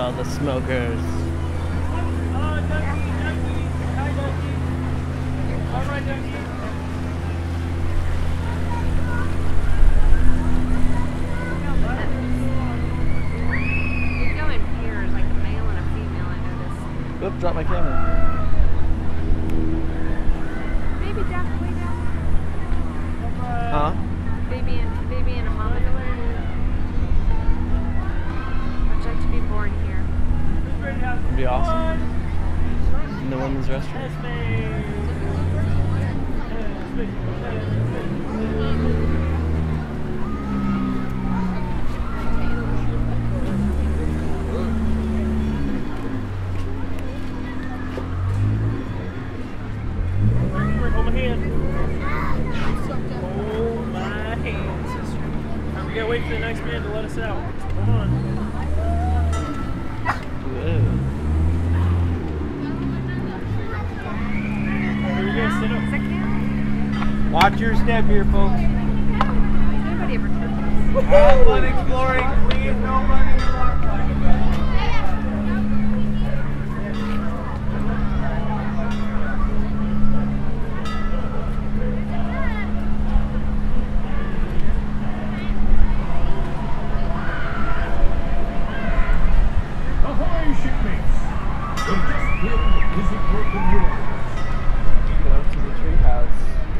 all the smokers. Oop, drop my camera. Baby down, way down. Huh? Baby and a mama. I'd like to be born here. It'd be awesome. In the women's restroom. Hold my hand. Hold my hand, sister. We gotta wait for the next man to let us out. Hold on. Here we go, sit up. Watch your step here, folks. Nobody ever took this. Have fun exploring, please. Nobody block. Go to the treehouse.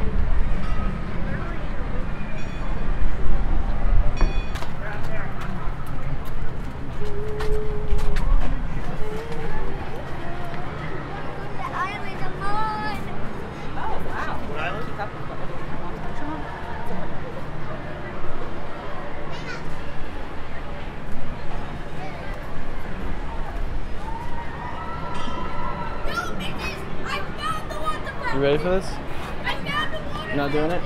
You ready for this? You're not doing it?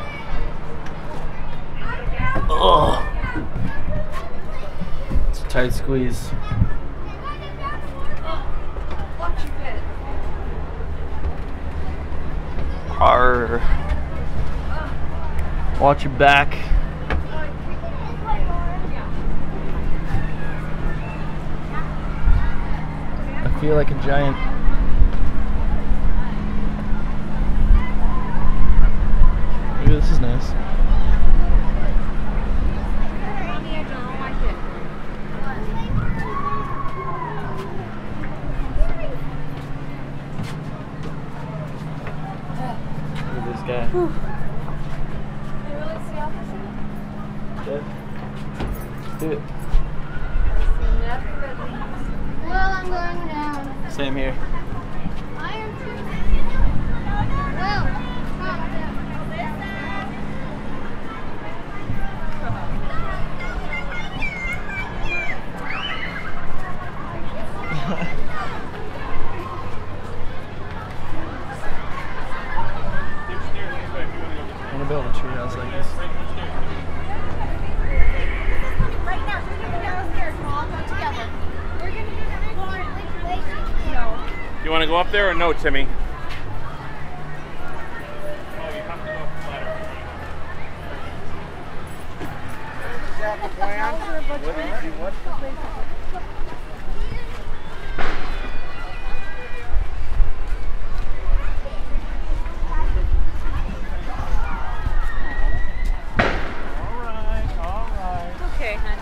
Ugh. It's a tight squeeze. Arr. Watch your back. I feel like a giant. Maybe this is nice. Look at this guy. Yeah. Do it. Well, I'm going down. Same here. I am too. Well, I want to build a treehouse like this. right now, we're going downstairs. We'll all go together. We're going to do the situation. No. You want to go up there or no, Timmy? Is that the plan? Okay, honey.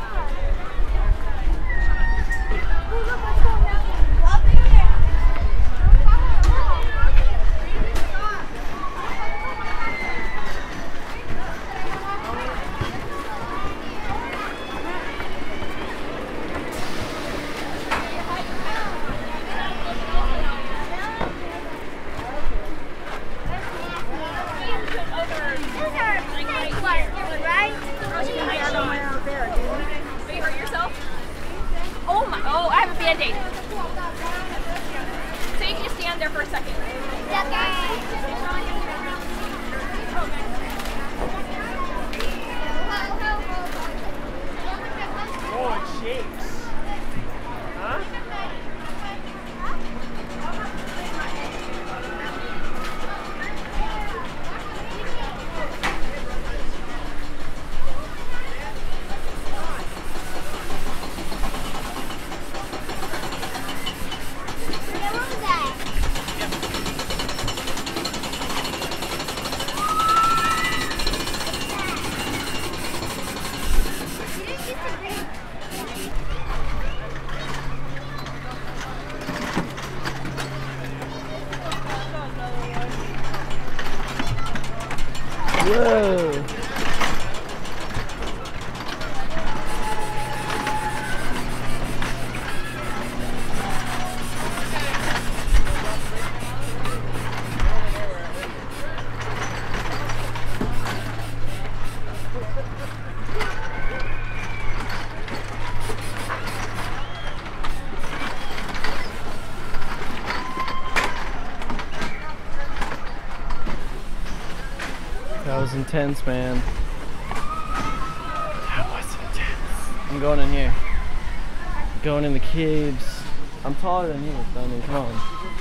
Oh, I have a Band-Aid. So you can just stand there for a second. Oh, it shakes. Huh? Whoa. That was intense, man. That was intense. I'm going in here. Going in the caves. I'm taller than you, Sonny. Come on.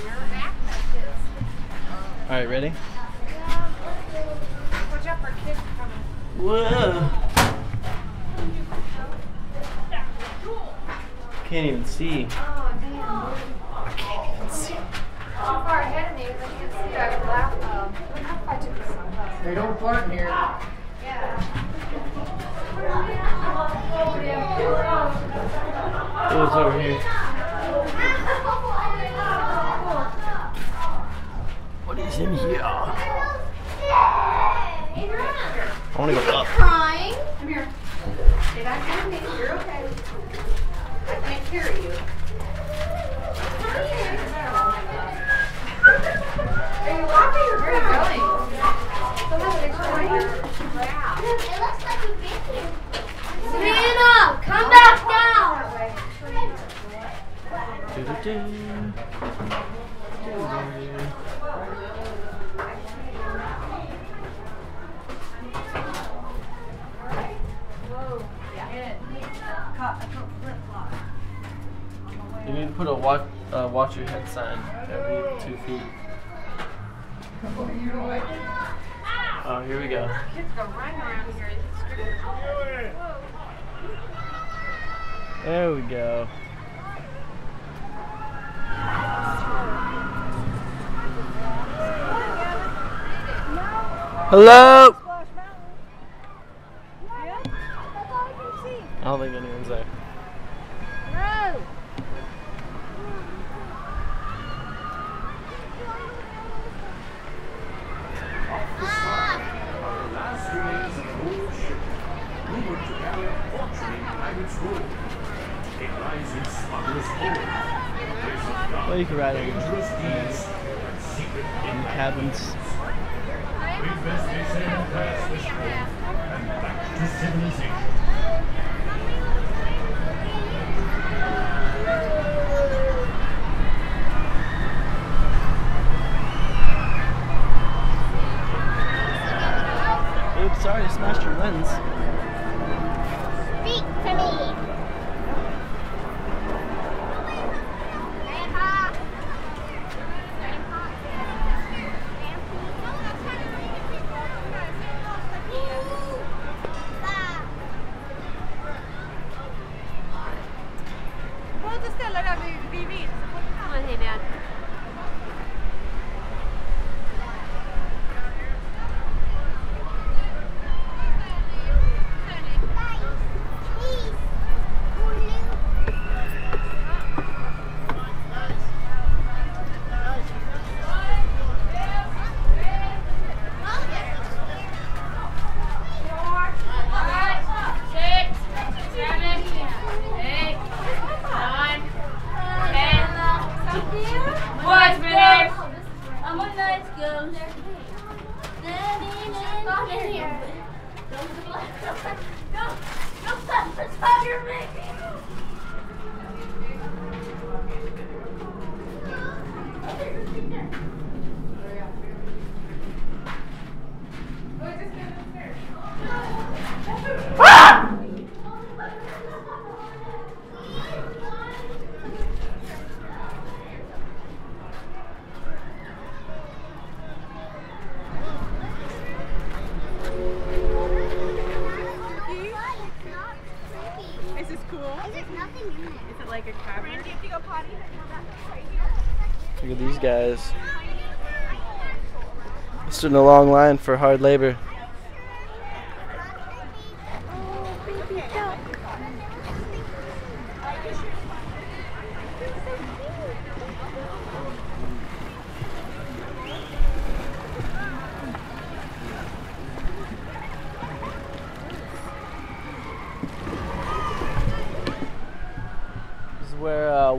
Alright, ready? Watch out for kids coming. Whoa! Can't even see. Oh, damn. I can't even see. How far ahead of me is I can't see. I would laugh. I took the sunglasses. They don't park here. It was over here. What is in here? I want to go up. Crying. Come here. Stay back here with me. You're okay. I can't carry you. Are you walking or where are you going? Someone's picture right here. Wow. It looks like you've been here. Savannah, come back down. You need to put a watch your head sign every 2 feet. Oh, here we go. Kids go running around here. There we go. Hello? I don't think anyone's there. Well, you can ride in the cabins. Oops, sorry, I smashed your lens. Speak to me. Come on, hey, man. Is this cool? There's nothing in there. Is it like a cavern? Do you have to go potty? Look at these guys. Stood in a long line for hard labor.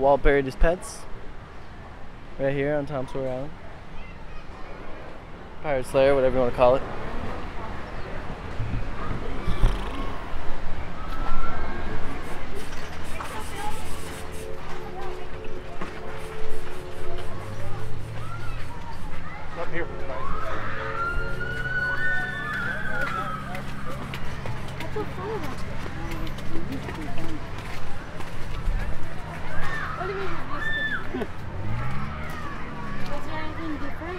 Walt buried his pets. Right here on Tom Sawyer Island. Pirate Slayer, whatever you want to call it. Up here. What do you mean you used to? Was there anything different?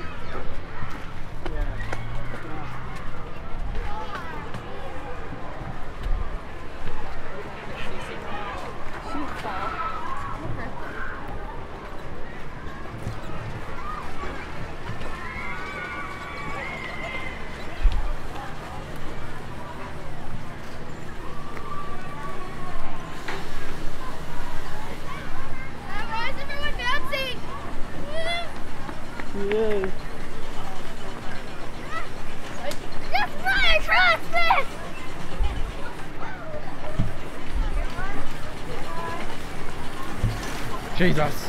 Why is everyone bouncing? Yay. Just run across this! Jesus.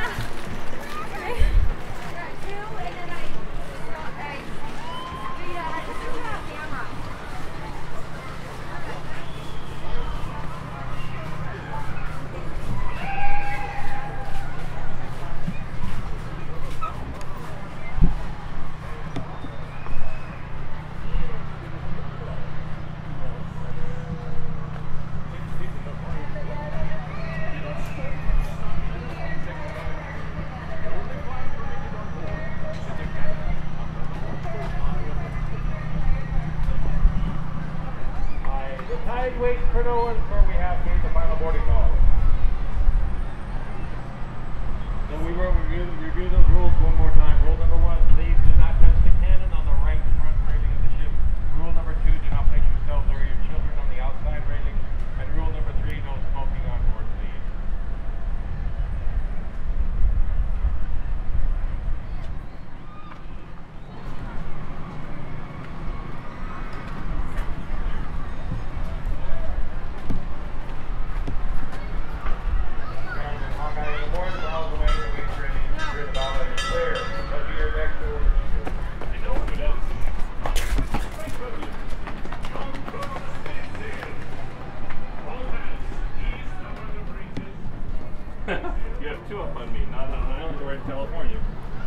Tide waits for no one before we have made the final boarding call. So we will review those rules one more time. Rule number 1, please do not touch the cannon on the right front railing of the ship. Rule number 2, do not place yourselves or your children on the outside railing. And rule number 3, no smoking on board, please. You have 2 up on me, not on an island, we're in California.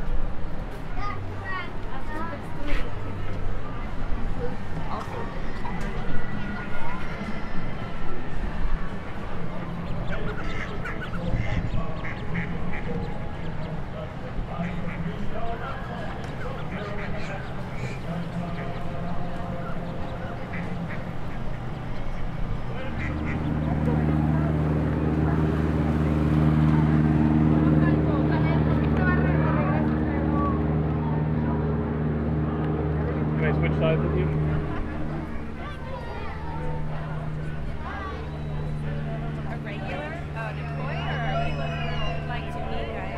Can I switch sides with you? A regular deploy, or like to meet guys?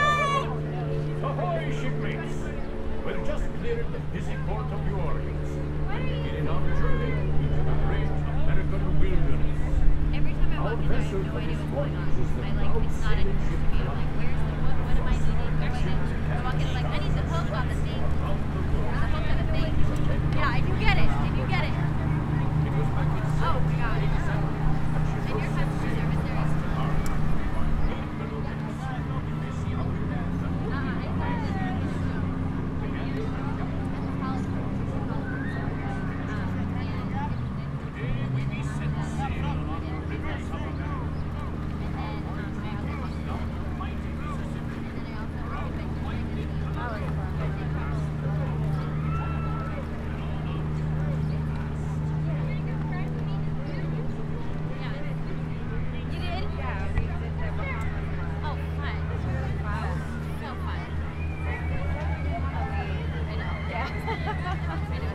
Ahoy, shipmates! We've just cleared the busy port of New Orleans. Beginning our journey into the great American wilderness. Every time I Our walk in there, I vessel have no for idea this what's going on. voyage is the I like, proud it's not sailing interesting ship to me. I'm like, where's the, what am I needing? What am I doing? I walk in, like, I need the hook on the thing. around the world. The hook on the thing. Yeah, I can get it. Did you get it? It was back in Oh my god. 1787 that she And your first customer set service there is. I know.